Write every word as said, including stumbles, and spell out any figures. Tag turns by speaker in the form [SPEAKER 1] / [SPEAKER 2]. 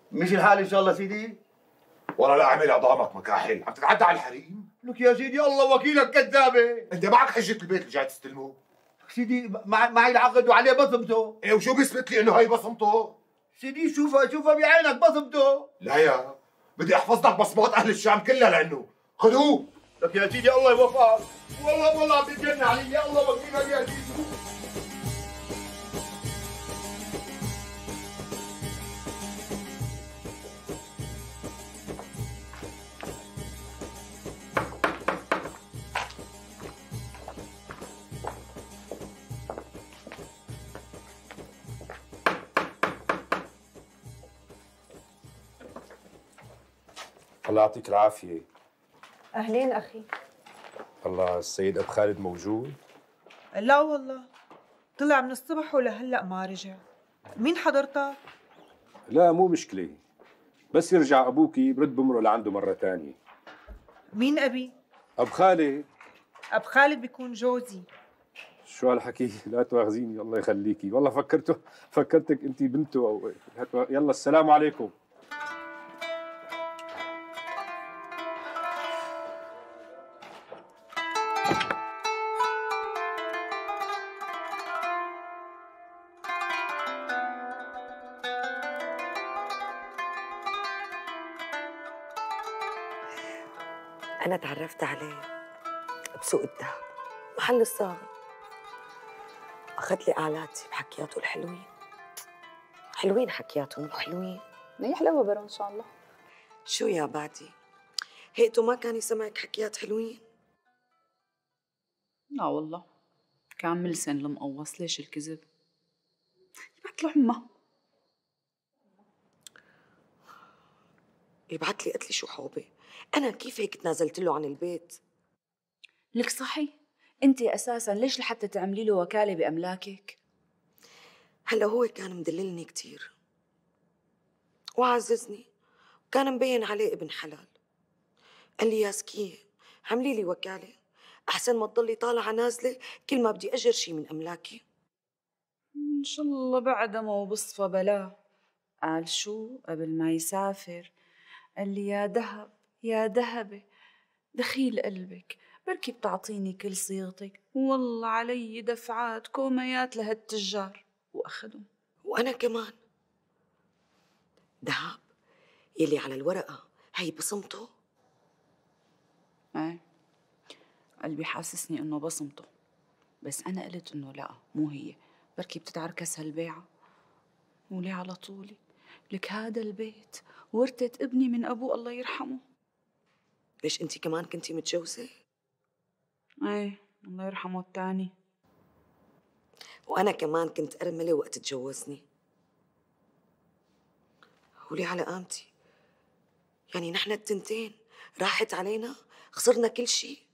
[SPEAKER 1] مش الحال ان شاء الله سيدي؟
[SPEAKER 2] والله لا اعمل عظامك مكاحل، عم تتعدى على الحريم؟
[SPEAKER 1] لك يا سيدي الله وكيلك كذابه.
[SPEAKER 2] انت معك حجه البيت اللي جاي تستلمه؟
[SPEAKER 1] سيدي مع معي العقد وعليه بصمته.
[SPEAKER 2] ايه وشو بيثبت لي انه هي بصمته؟
[SPEAKER 1] سيدي شوفها شوفها بعينك بصمته.
[SPEAKER 2] لا يا بدي احفظ لك بصمات اهل الشام كلها لانه خذوه.
[SPEAKER 1] لك يا سيدي الله يوفقك. والله والله عم تتجنن علي، يا الله وكيلك يا سيدي.
[SPEAKER 3] الله يعطيك العافية.
[SPEAKER 4] أهلين أخي.
[SPEAKER 3] الله السيد أبو خالد موجود؟
[SPEAKER 4] لا والله، طلع من الصبح ولهلأ ما رجع. مين حضرتك؟
[SPEAKER 3] لا مو مشكلة، بس يرجع أبوكي برد بمرق لعنده مرة تانية.
[SPEAKER 4] مين أبي؟
[SPEAKER 3] أبو خالد.
[SPEAKER 4] أبو خالد بيكون جوزي.
[SPEAKER 3] شو هالحكي؟ لا تواخذيني الله يخليكي، والله فكرته فكرتك أنت بنته أو يلا السلام عليكم.
[SPEAKER 5] أنا تعرفت عليه بسوق الذهب محل الصاغة، أخذ لي آلاتي بحكياته الحلوين. حلوين حكياته مو حلوين؟
[SPEAKER 6] هي حلوة برا إن شاء الله.
[SPEAKER 5] شو يا بعدي؟ هيئته ما كان يسمعك حكيات حلوين؟
[SPEAKER 6] لا والله كان ملسن المقوص، ليش الكذب؟ يبعت له عمه.
[SPEAKER 5] يبعت لي قلت لي شو حوبة؟ أنا كيف هيك تنازلت له عن البيت؟
[SPEAKER 6] لك صحي، أنت أساساً ليش لحتى تعملي له وكالة بأملاكك؟
[SPEAKER 5] هلا هو كان مدللني كثير وعززني وكان مبين عليه ابن حلال. قال لي يا سكية عملي لي وكالة أحسن ما تضلي طالعة نازلة كل ما بدي أجر شي من أملاكي.
[SPEAKER 6] إن شاء الله بعد ما وبصفى بلاه. قال شو قبل ما يسافر؟ قال لي يا دهب يا دهبة دخيل قلبك، بركي بتعطيني كل صيغتك، والله علي دفعات كوميات لهالتجار، وأخذهم.
[SPEAKER 5] وأنا كمان دهب يلي على الورقة هي بصمته؟
[SPEAKER 6] ايه قلبي حاسسني انه بصمته، بس أنا قلت انه لا مو هي، بركي بتتعركس هالبيعة. ولي على طولي لك هذا البيت ورثة ابني من أبوه الله يرحمه.
[SPEAKER 5] ليش أنت كمان كنتي متجوزة؟
[SPEAKER 6] ايه الله يرحمه الثاني.
[SPEAKER 5] وأنا كمان كنت أرملة وقت تجوزني. ولي على قامتي، يعني نحن التنتين راحت علينا، خسرنا كل شيء.